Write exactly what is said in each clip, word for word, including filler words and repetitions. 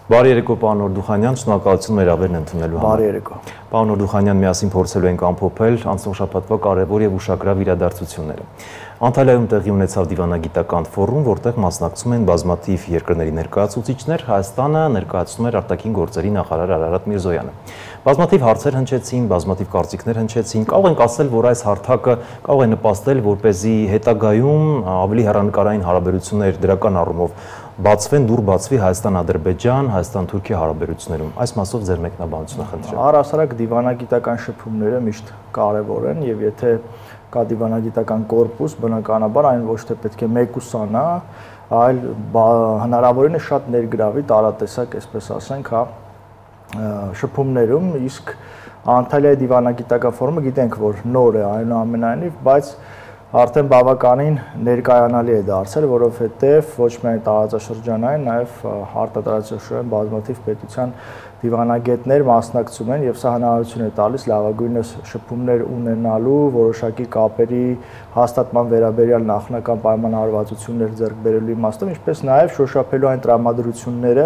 Բարի երեկո, պարոն Օրդուխանյան, շնորհակալություն մեր ավերն ընդունելու համար։ Բարի երեկո։ Պարոն Օրդուխանյան, միասին փորձելու ենք ամփոփել անցնող շաբաթվա կարևոր եւ ուշագրավ իրադարձությունները։ Անտալիայում տեղի ունեցավ դիվանագիտական ֆորում, որտեղ մասնակցում են բազմաթիվ երկրների ներկայացուցիչներ, Հայաստանը ներկայացնում էր արտաքին գործերի նախարար Արարատ Միրզոյանը։ Բազմաթիվ հարցեր հնչեցին, բազմաթիվ կարծիքներ հնչեցին, կարող ենք ասել, որ այս հարթակը կարող է նպաստել, որպեսզի հետագայում ավելի հեռանկարային հարաբերություններ դրական առումով բացվեն, դուր բացվի Հայաստան-Ադրբեջան, Հայաստան-Թուրքիա հարաբերություններում։ Այս մասով ձեր մեկնաբանությունը խնդրեմ։ Առհասարակ դիվանագիտական շփումները միշտ կարևոր են եւ եթե կա դիվանագիտական կորպուս, բնականաբար այն ոչ թե պետք է մեկուսանա, այլ հնարավորինս շատ ներգրավի տարատեսակ, այսպես ասենք, հա, շփումներում, իսկ Անտալիայի դիվանագիտական ֆորումը գիտենք, որ նոր է այնուամենայնիվ, բայց արդեն բավականին ներկայանալի է դարձել, որովհետև ոչ միայն տարածաշրջանային, նաև արտադրածաշրջանային բազմաթիվ պետության դիվանագետներ մասնակցում են եւ սա հնարավորություն է տալիս լավագույնս շփումներ ունենալու, որոշակի կապերի հաստատման վերաբերյալ նախնական պայմանավորվածություններ ձեռք բերելու իմաստով, ինչպես նաև շոշափելու այն տրամադրությունները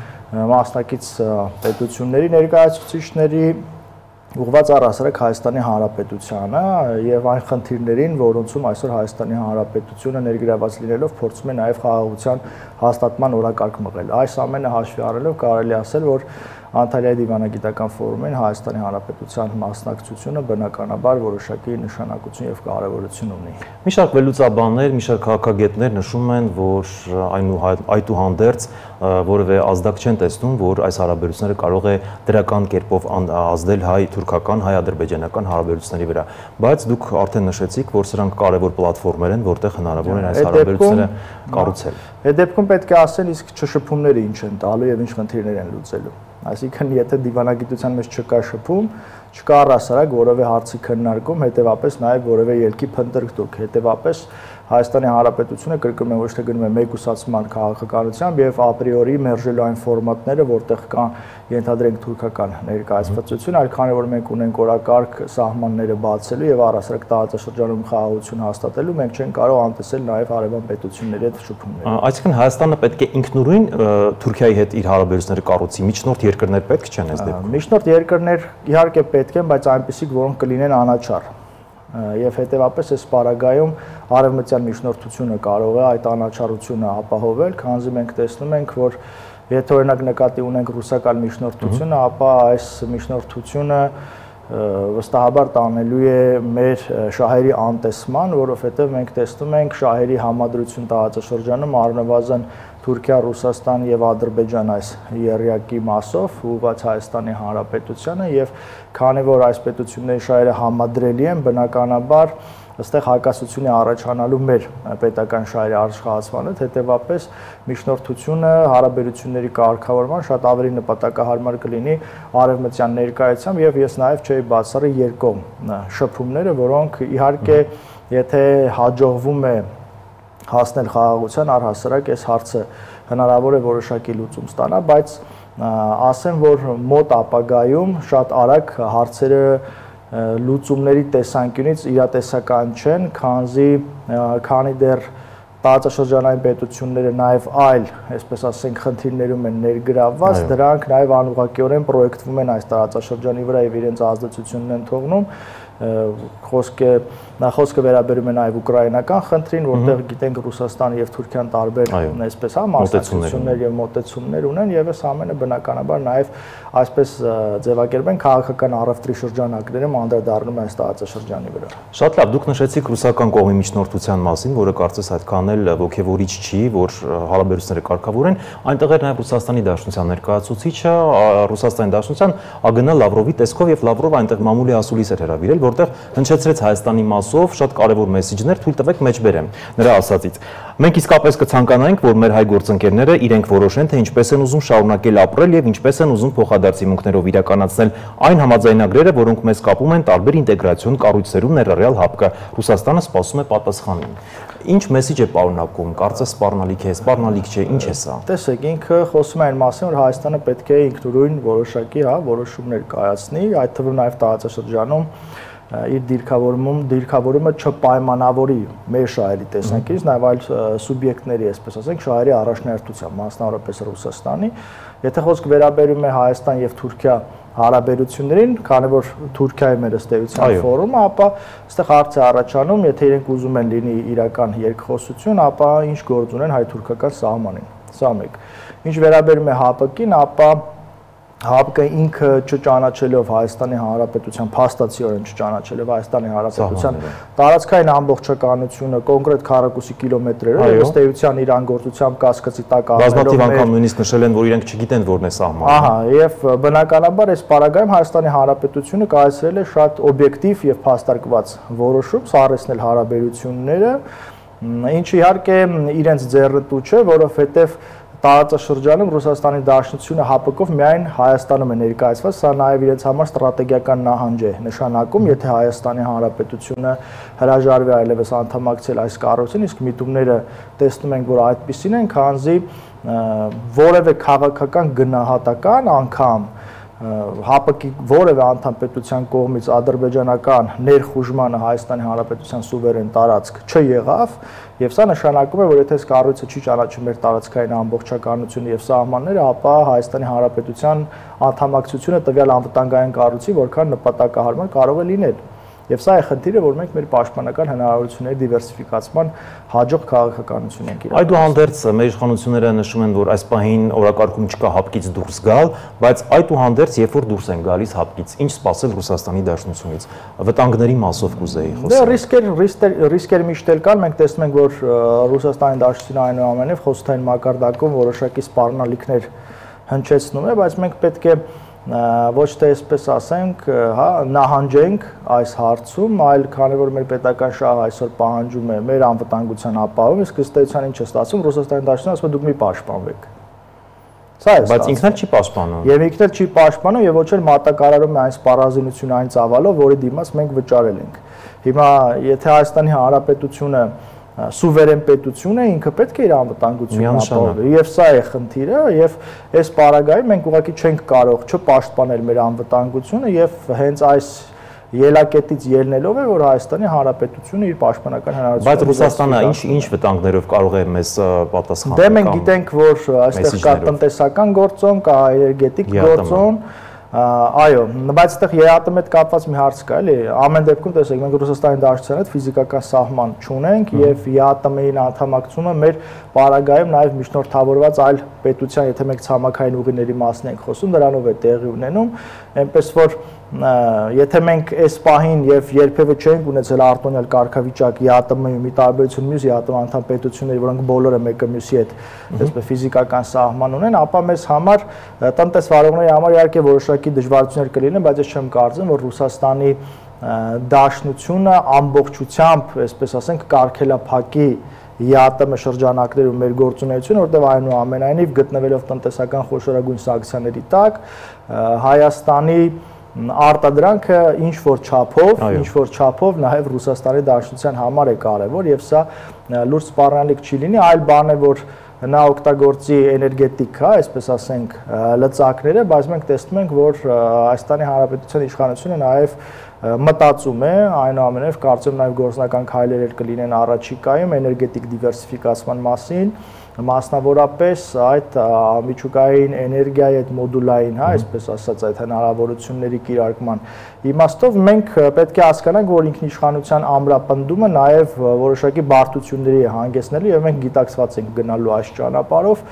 մասնակից պետությունների ներկայացուցիչների ուղղված առհասարակ Հայաստանի Հանրապետությանը եւ այն խնդիրներին, որոնցում այսօր Հայաստանի Հանրապետությունը ներգրաված լինելով փորձում է նաեւ խաղաղության հաստատման օրակարգ մղել։ Այս ամենը հաշվի առնելով կարելի ասել, որ Անտալիայի դիվանագիտական ֆորումին Հայաստանի Հանրապետության մասնակցությունը բնականաբար որոշակի նշանակություն եւ կարեւորություն ունի։ Մի շարք վերլուծաբաններ, մի շարք քաղաքագետներ նշում են, որ այդուհանդերձ որևէ ազդակ չեն տեսնում, որ այս հարաբերությունները կարող է դրական կերպով ազդել հայ-թուրքական, հայ-ադրբեջանական հարաբերությունների վրա, բայց դուք արդեն նշեցիք, որ սրանք կարևոր պլատֆորմեր են, որտեղ հնարավոր է այս հարաբերությունները կառուցել։ Այդ դեպքում պետք է ասել, իսկ չշփումները ինչ են տալու եւ ինչ խնդիրներ են լուծելու։ Այսինքն, եթե դիվանագիտության մեջ չկա շփում, չկա առհասարակ որևէ հարցի քննարկում, հետեւապես նաև որևէ ելքի փնտրտուք, հետեւապես Հայաստանի Հանրապետությունը կրկնում եմ ոչ թե գնում է մեկուսացման քաղաքականությամբ եւ ապրիորի մերժելու այն ֆորմատները, որտեղ կան ենթադրենք թուրքական ներկայացվածություն, այլ քանի որ մենք ունենք օրակարգ սահմանները բացելու եւ առհասարակ տարածաշրջանում խաղաղություն հաստատելու, մենք չենք կարող անտեսել նաեւ հարևան պետությունների հետ շփումները։ Այսինքն Հայաստանը պետք է ինքնուրույն Թուրքիայի հետ իր հարաբերությունները կառուցի, միջնորդ երկրներ պետք չեն այս դեպքում։ Միջնորդ երկրներ իհարկե պետք են, բայց այնպիսիք, որոնք կլինեն անաչառ։ Եվ հետևապես այս պարագայում արևմտյան միջնորդությունը կարող է այդ անաչառությունը ապահովել, քանզի մենք տեսնում ենք, որ եթե օրինակ նկատի ունենք ռուսական միջնորդությունը, ապա այս միջնորդությունը վստահաբար տանելու է մեր շահերի անտեսման, որովհետև մենք տեսնում ենք շահերի համադրություն տարածաշրջանում առնվազն Թուրքիա, Ռուսաստան եւ Ադրբեջան այս երյակի մասով ուղղված Հայաստանի Հանրապետությանը եւ քանի որ այս պետությունների շահերը համադրելի են, բնականաբար այստեղ հակասություն է առաջանալու մեր պետական շահերի աշխատանքանը, հետեւապես միջնորդությունը հարաբերությունների կարգավորման շատ ավելի նպատակահարմար կլինի արևմտյան ներկայությամբ եւ ես նաեւ չէի բացառի երկկողմ շփումները, որոնք իհարկե եթե հաջողվում է հասնել խաղաղության, առհասարակ այս հարցը հնարավոր է որոշակի լուծում ստանա, բայց ասեմ, որ մոտ ապագայում շատ արագ հարցերը լուծումների տեսանկյունից իրատեսական չեն, քանզի քանի դեռ տարածաշրջանային պետությունները նաև այլ, այսպես ասենք, խնդիրներում են ներգրավված, դրանք նաև անուղղակիորեն պրոյեկտվում են այս տարածաշրջանի վրա եւ իրենց ազդեցությունն են թողնում։ Խոսքը նախոսքը վերաբերում է նաև ուկրաինական խնդրին, որտեղ գիտենք Ռուսաստանը եւ Թուրքիան տարբեր այսպես հա մասնակցություններ եւ մոտեցումներ ունեն եւ այս ամենը բնականաբար նաև այսպես ձևակերպեն քաղաքական առևտրի շրջանակներում անդրադառնում է այս տարածաշրջանի վրա։ Շատ լավ, դուք նշեցիք ռուսական կողմի միջնորդության մասին, որը կարծես այդքան էլ ոգևորիչ չի, որ հարաբերությունները կարգավորեն, այնտեղ էր նաև Ռուսաստանի Դաշնության ներկայացուցիչը, Ռուսաստանի Դաշնության ԱԳՆ Լավրովի տեսքով եւ Լավրովը այնտեղ մամուլի ասուլիս էր հրավիրել, որտեղ հնչեցրեց Հայաստանի մասով շատ կարևոր մեսեջներ, թույլ տվեք մեջ բերեմ նրա ասածից։ Մենք իսկապես կցանկանայինք, որ մեր հայ գործընկերները իրենք որոշեն, թե ինչպես են ուզում շարունակել ապրել եւ ինչպես են ուզում փոխադարձիմունքներով իրականացնել այն համաձայնագրերը, որոնք մեզ կապում են տարբեր ինտեգրացիոն կառույցերում ներառյալ ՀԱՊԿ։ Ռուսաստանը սպասում է պատասխանին։ Ինչ մեսեջ է պարունակում, կարծես սպառնալիք է, սպառնալիք չէ, ինչ է սա։ Տեսեք, ինքը խոսում է այն մասին, որ Հայաստանը պետք է ինքնուրույն որոշակի, հա, որոշումներ կայացնի, այդ թվում նաև տարածաշրջանում իր դիրքավորումը դիրքավորումը չպայմանավորի մեր շահերի տեսանկյունից, նաև այլ սուբյեկտների, այսպես ասենք, շահերի առաջնահերթությամբ, մասնավորապես Ռուսաստանի։ Եթե խոսք վերաբերում է Հայաստան եւ Թուրքիա հարաբերություններին, քանի որ Թուրքիայի մեր ըստ էության ֆորումը, ապա այստեղ հարց է առաջանում, եթե իրենք ուզում են լինի իրական երկխոսություն, ապա ինչ գործ ունեն հայ-թուրքական սահմանին։ Սա մեկ։ Ինչ վերաբերում է ՀԱՊԿ-ին, ապա ՀԱՊԿ-ը ինքը չճանաչելով Հայաստանի Հանրապետության, փաստացիորեն չճանաչելով Հայաստանի Հանրապետության տարածքային ամբողջականությունը կոնկրետ քառակուսի կիլոմետրերով, ըստ էության իր անգործությամբ կասկածի տակ առնելով բազմաթիվ անգամ նույնիսկ նշել են, որ իրենք չգիտեն որն է սահմանը։ Ահա, եւ բնականաբար այս պարագայում Հայաստանի Հանրապետությունը կայացրել է շատ օբյեկտիվ եւ փաստարկված որոշում սառեցնել հարաբերությունները, ինչը իհարկե իրենց ձեռնտու չէ, որովհետեւ տարածաշրջանում Ռուսաստանի Դաշնությունը ՀԱՊԿ-ով միայն Հայաստանում է ներկայացված, սա նաև իրենց համար ստրատեգիական նահանջ է նշանակում, եթե Հայաստանի Հանրապետությունը հրաժարվի այլևս անդամակցել այս կառույցին, իսկ միտումները տեսնում ենք, որ այդպիսին են, քանզի որևէ քաղաքական գնահատական անգամ ՀԱՊԿ-ի որևէ անդամ պետության կողմից ադրբեջանական ներխուժմանը Հայաստանի Հանրապետության սուվերեն տարածք չեղավ, եւ սա նշանակում է, որ եթե այս կառույցը չի ճանաչում մեր տարածքային ամբողջականությունը եւ սահմանները, ապա Հայաստանի Հանրապետության անդամակցությունը տվյալ անվտանգային կառույցի որքան նպատակահարմար կարող է լինել։ Եվ սա է խնդիրը, որ մենք մեր պաշտպանական հնարավորությունների դիվերսիֆիկացման հաջող քաղաքականություն ենք իրականացնում։ Այդուհանդերձ մեր իշխանությունները նշում են, որ այս պահին օրակարգում չկա ՀԱՊԿ-ից դուրս գալ, բայց այդուհանդերձ երբ որ դուրս են գալիս ՀԱՊԿ-ից, ինչ սպասել Ռուսաստանի Դաշնությունից։ Վտանգների մասով կուզեի խոսել։ Դե ռիսկեր ռիսկեր միշտ էլ կան, մենք տեսնում ենք, որ Ռուսաստանի Դաշնությունը այնուամենայնիվ խոսքային մակարդակում որոշակի սպառնալիքներ հնչեցնում է, բայց մենք պետք է ոչ թե այսպես ասենք, հա, նահանջենք այս հարցում, այլ քանի որ մեր պետական շահը այսօր պահանջում է մեր անվտանգության ապահովում, իսկ ըստ էության ինչ է ստացվում, Ռուսաստանի Դաշնությունը ասում է դուք մի պաշտպանվեք։ Սա է, բայց ինքն էլ չի պաշտպանում։ Եվ ինքն էլ չի պաշտպանում եւ ոչ էլ մատակարարում է այն սպառազինությունը, այն ծավալով, որի դիմաց մենք վճարել ենք։ Հիմա եթե Հայաստանի Հանրապետությունը սուվերեն պետություն է, ինքը պետք է իր անվտանգությունն ապահովի, եւ սա է խնդիրը, եւ այս պարագայում մենք ուղղակի չենք կարող չպաշտպանել մեր անվտանգությունը եւ հենց այս ելակետից ելնելով է, որ Հայաստանի Հանրապետությունը իր պաշտպանական հնարավորությունները։ Բայց Ռուսաստանը ինչ ինչ վտանգներով կարող է մեզ պատասխանել։ Դե մենք գիտենք, որ այստեղ կա տնտեսական գործոն, կա էներգետիկ գործոն, այո, բայց այդտեղ ԵԱՏՄ-ի հետ կապված մի հարց կա, էլի, ամեն դեպքում տեսեք, մենք Ռուսաստանի Դաշնության հետ ֆիզիկական սահման չունենք եւ ԵԱՏՄ-ին անդամակցումը մեր պարագայում նաեւ միջնորդավորված այլ պետության, եթե մենք ցամաքային ուղիների մասն ենք խոսում, դրանով է տեղի ունենում, այնպես որ եթե մենք այս պահին եւ երբևէ չենք ունեցել արտոնյալ կարգավիճակ ԵԱՏՄ-ի մի տարբերություն մյուս ԵԱՏՄ անդամ պետությունների, որոնք բոլորը մեկը մյուսի հետ այսպես ֆիզիկական սահման ունեն, ապա մեզ համար տնտեսվարողների համար իհարկե որոշակի դժվարություններ կլինեն, բայց ես չեմ կարծում, որ Ռուսաստանի Դաշնությունը ամբողջությամբ, այսպես ասենք, կարգելափակի ԵԱՏՄ շրջանակներում մեր գործունեությունը, որտեղ այնուամենայնիվ գտնվելով տնտեսական խոշորագույն սանկցիաների տակ, Հայաստանի արտադրանքը ինչ որ չափով, ինչ որ չափով նաև Ռուսաստանի Դաշնության համար է կարևոր եւ սա լուրջ սպառնալիք չի լինի, այլ բան է, որ նա օգտագործի էներգետիկ, հա, այսպես ասենք, լծակները, բայց մենք տեսնում ենք, որ Հայաստանի Հանրապետության իշխանությունը նաև մտածում է, այնուամենայնիվ կարծում նաև գործնական քայլեր կլինեն առաջիկայում էներգետիկ դիվերսիֆիկացման մասին, մասնավորապես այդ միջուկային էներգիայի այդ մոդուլային, հա, այսպես ասած, այդ հնարավորությունների կիրարկման իմաստով մենք պետք է հասկանանք, որ ինքնիշխանության ամրապնդումը նաև որոշակի բարդությունների է հանգեցնելու եւ մենք գիտակցված ենք գնալու այս ճանապարհով,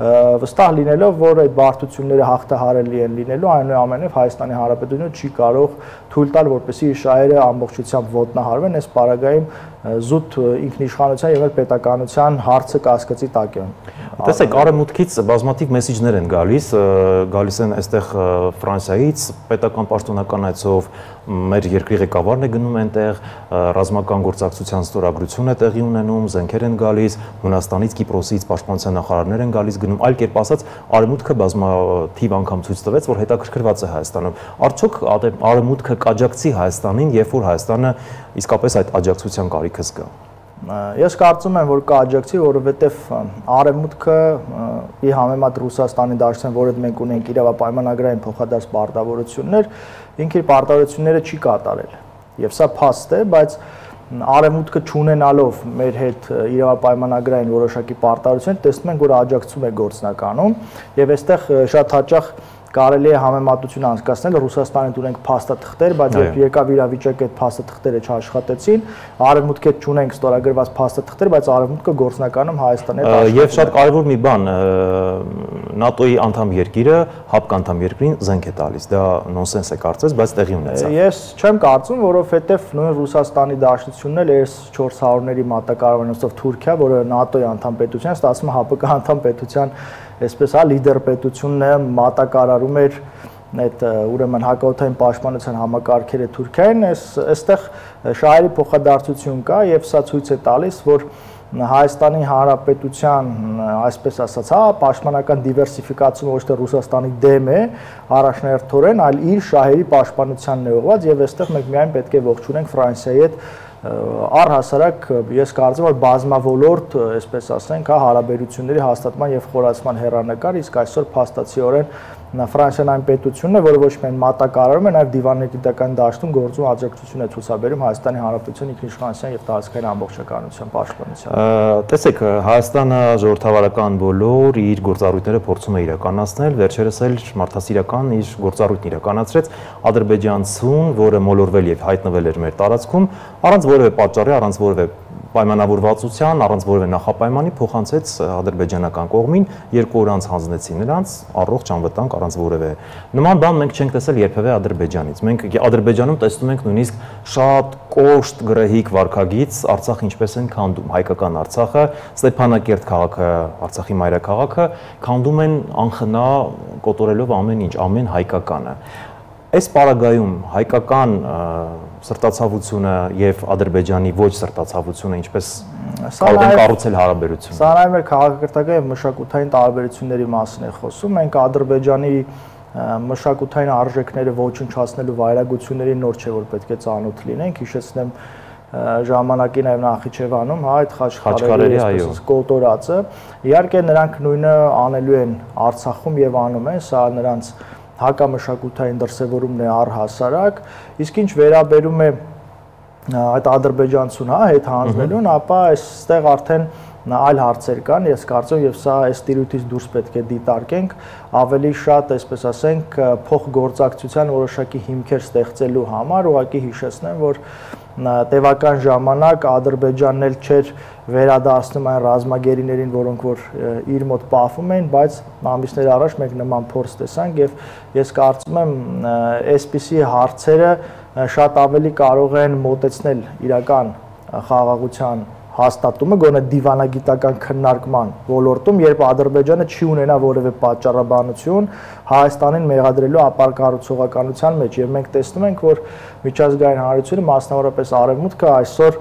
վստահ լինելով, որ այդ բարդությունները հաղթահարելի են լինելու, այնուամենայնիվ Հայաստանի Հանրապետությունը չի կարող թույլ տալ, որպեսզի իր շահերը ամբողջությամբ ոտնահարվեն, այս պարագայում զուտ ինքնիշխանության եւ պետականության հարցը կասկածի տակ է։ Տեսեք, արևմուտքից բազմաթիվ մեսիջներ են գալիս, գալիս են այստեղ Ֆրանսիայից, պետական պաշտոնական այցով մեր երկրի ղեկավարն է գնում այնտեղ, ռազմական գործակցության ստորագրություն է տեղի ունենում, զենքեր են գալիս, Հունաստանից, Կիպրոսից պաշտպանության նախարարներ են գալիս գնում, այլ կերպ ասած, արևմուտքը բազմաթիվ անգամ ցույց տվեց, որ հետաքրքրված է Հայաստանում։ Արդյոք արևմուտքը կաջակցի Հայաստանին, երբ որ Հայաստանը իսկապես այդ աջակցության կարիքը զգա։ Ես կարծում եմ, որ կաջակցի, որովհետև արևմուտքը ի համեմատ Ռուսաստանի Դաշնության, որը մենք ունենք իրավապայմանագրային փոխադարձ պարտավորություններ, ինքը իր պարտավորությունները չի կատարել։ Եվ սա փաստ է, բայց արևմուտքը չունենալով մեր հետ իրավապայմանագրային որոշակի պարտավորություն, տեսնում ենք, որ աջակցում է գործնականում, եւ այստեղ շատ հաճախ կարելի է համեմատություն անցկացնել Ռուսաստանին ունենք փաստաթղթեր, բայց երբ եկավ իրավիճակը այդ փաստաթղթերը չաշխատեցին, արևմուտքի հետ չունենք ստորագրված փաստաթղթեր, բայց արևմուտքը գործնականում Հայաստանի հետ աշխատում է։ Եվ շատ կարևոր մի բան, ՆԱՏՕ-ի անդամ երկիրը ՀԱՊԿ անդամ երկրին զենք է տալիս, դա նոնսենս է կարծես, բայց տեղի ունեցավ։ Ես չեմ կարծում, որովհետև նույն Ռուսաստանի Դաշնությունն էլ էս չորս հարյուրների մատակարարվանոցով Թուրքիա, որը ՆԱՏՕ-ի անդամ պետության, ստացվում է ՀԱՊԿ անդամ պետության, այսպես հա լիդեր պետությունն է մատակարարում էր այդ ուրեմն հակաօդային պաշտպանության համակարգերը Թուրքիային, այստեղ շահերի փոխադարձություն կա եւ սա ցույց է տալիս, որ Հայաստանի Հանրապետության, այսպես ասած, հա, պաշտպանական դիվերսիֆիկացումը ոչ թե Ռուսաստանի դեմ է առաջնահերթորեն, այլ իր շահերի պաշտպանությանն է ուղղված եւ այստեղ մենք միայն պետք է ողջունենք Ֆրանսիայի հետ առհասարակ ես կարծում եմ որ բազմավոլորտ, այսպես ասենք, հա հարաբերությունների հաստատման եւ խորացման հերանեկար, իսկ այսօր փաստացիորեն Ֆրանսիան այն պետությունն է, որը ոչ միայն մատակարարում է, նաեւ դիվանագիտական դաշտում գործում աջակցություն է ցուցաբերում Հայաստանի Հանրապետության ինքնիշխանության եւ տարածքային ամբողջականության պաշտպանության։ Տեսեք, Հայաստանը ժողովրդավարական բոլոր իր գործառույթները փորձում է իրականացնել, վերջերս էլ մարդասիրական իր գործառույթն իրականացրեց ադրբեջանցուն, որը մոլորվել եւ հայտնվել էր մեր տարածքում, առանց որևէ պատճառի, առանց որևէ պայմանավորվածության, առանց որևէ նախապայմանի փոխանցեց ադրբեջանական կողմին, երկու օր անց հանձնեցին նրանց առողջ անվտանգ առանց որևէ նման բան մենք չենք տեսել երբևէ Ադրբեջանից։ Մենք Ադրբեջանում տեսնում ենք նույնիսկ շատ կոշտ գրեհիկ վարքագիծ Արցախ ինչպես են քանդում, հայկական Արցախը, Ստեփանակերտ քաղաքը, Արցախի մայրաքաղաքը քանդում են անխնա կոտորելով ամեն ինչ, ամեն հայկականը։ Այս պարագայում հայկական սրտացավությունը եւ Ադրբեջանի ոչ սրտացավությունը ինչպես կարող են կառուցել հարաբերություն։ Սա նաև մեր քաղաքակրթական եւ մշակութային տարբերությունների մասին է խոսում։ Մենք Ադրբեջանի մշակութային արժեքները ոչնչացնելու վայրագությունների նոր չէ որ պետք է ծանոթ լինենք։ Հիշեցնեմ ժամանակի նաև Նախիջևանում, հա, այդ խաչքարերի այսպես կոտորածը։ Իհարկե նրանք նույնը անելու են Արցախում եւ անում են, սա նրանց հակամշակութային դրսևորումն է առհասարակ, իսկ ինչ վերաբերում է այդ ադրբեջանցուն, հա, հետ հանձնելուն, ապա այստեղ արդեն այլ հարցեր կան, ես կարծում եւ սա այս տիրույթից դուրս պետք է դիտարկենք, ավելի շատ, այսպես ասենք, փոխգործակցության որոշակի հիմքեր ստեղծելու համար, ուղղակի հիշեցնեմ, որ տևական ժամանակ Ադրբեջանն էլ չէր վերադարձնում այն ռազմագերիներին, որոնք որ իր մոտ պահվում էին, բայց ամիսներ առաջ մենք նման փորձ տեսանք եւ ես կարծում եմ այսպիսի հարցերը շատ ավելի կարող են մոտեցնել իրական խաղաղության հաստատումը գոնե դիվանագիտական քննարկման ոլորտում, երբ Ադրբեջանը չի ունենա որևէ պատճառաբանություն Հայաստանին մեղադրելու ապակառուցողականության մեջ եւ մենք տեսնում ենք, որ միջազգային հանրությունը, մասնավորապես Արևմուտքը այսօր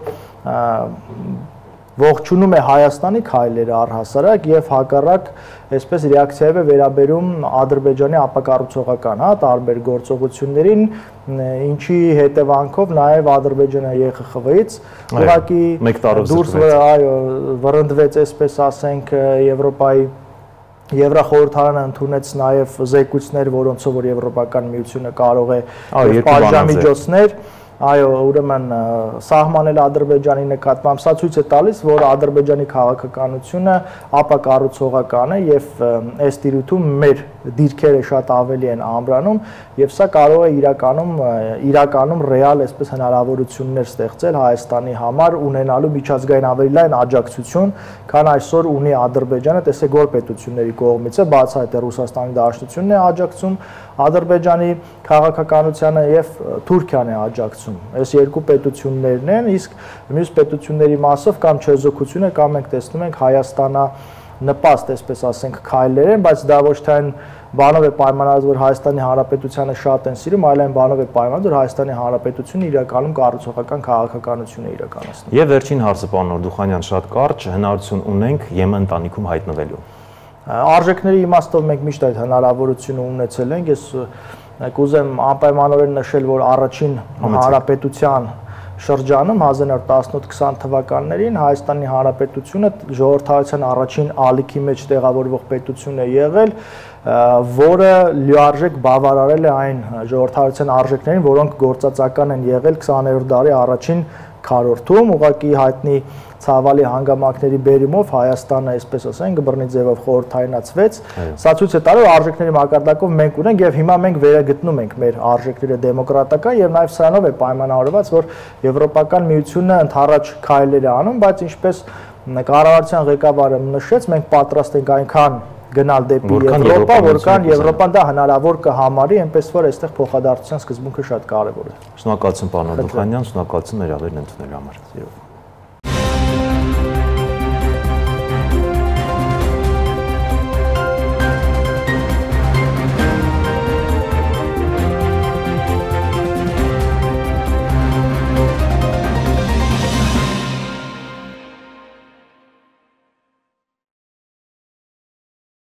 ողջունում է Հայաստանի քայլերը առհասարակ եւ հակառակ այսպես ռեակցիայով է վերաբերում Ադրբեջանի ապակառուցողական, հա, տարբեր գործողություններին, ինչի հետևանքով նաեւ Ադրբեջանը ԵԽԽՎ-ից ուղղակի դուրս այո վռնդվեց, այսպես ասենք, Եվրոպայի Եվրախորհրդարանը ընդունեց նաեւ զեկույցներ, որոնցով որ Եվրոպական միությունը կարող է պատժամիջոցներ այո, ուրեմն սահմանել Ադրբեջանի նկատմամբ, սա ցույց է տալիս, որ Ադրբեջանի քաղաքականությունը ապակառուցողական է եւ այս տիրույթում մեր դիրքերը շատ ավելի են ամրանում եւ սա կարող է իրականում իրականում ռեալ այսպես հնարավորություններ ստեղծել Հայաստանի համար ունենալու միջազգային ավելի լայն աջակցություն, քան այսօր ունի Ադրբեջանը, տեսեք որ պետությունների կողմից է, բացահայտ է Ռուսաստանի Դաշնությունն է աջակցում Ադրբեջանի քաղաքականությանը եւ Թուրքիան է աջակցում։ Այս երկու պետություններն են, իսկ մյուս պետությունների մասով կամ չեզոքությունը կամ մենք տեսնում ենք Հայաստանա նպաստ, այսպես ասենք, քայլեր են, բայց դա ոչ թե այն բանով է պայմանավորված, որ Հայաստանի Հանրապետությանը շատ են սիրում, այլ այն բանով է պայմանավորված, որ Հայաստանի Հանրապետությունը իրականում կառուցողական քաղաքականություն է իրականացնում։ Եվ վերջին հարցը, պարոն Օրդուխանյան, շատ կարճ, հնարավորություն ունենք ԵՄ ընտանիքում հայտնվելու։ Արժեքների իմաստով մենք միշտ այդ հնարավորությունը ունեցել ենք, ես կուզեմ անպայմանորեն նշել, որ առաջին հանրապետության շրջանում հազար նոր տասնութ քսան թվականներին Հայաստանի Հանրապետությունը ժողովրդավարության առաջին ալիքի մեջ տեղավորվող պետություն է եղել, որը լիարժեք բավարարել է այն ժողովրդավարության արժեքներին, որոնք գործածական են եղել քսաներորդ դարի առաջին քառորդում, ուղղակի հայտնի ցավալի հանգամանքների բերումով Հայաստանը, այսպես ասենք, բռնի ձևով խորհրդայնացվեց։ Սա ցույց է տալու արժեքների մակարդակով մենք ունենք եւ հիմա մենք վերագտնում ենք մեր արժեքները դեմոկրատական եւ նաեւ սրանով է պայմանավորված, որ Եվրոպական միությունը ընդառաջ քայլեր է անում, բայց ինչպես կառավարության ղեկավարը նշեց, մենք պատրաստ ենք այնքան գնալ դեպի Եվրոպա, որքան Եվրոպան դա հնարավոր կհամարի, այնպես որ այստեղ փոխադարձության սկզբունքը շատ կարևոր է։ Շնորհակալություն պարոն Աբդուխանյան, շնորհակալություն մեր ավերն ընդունելու համար։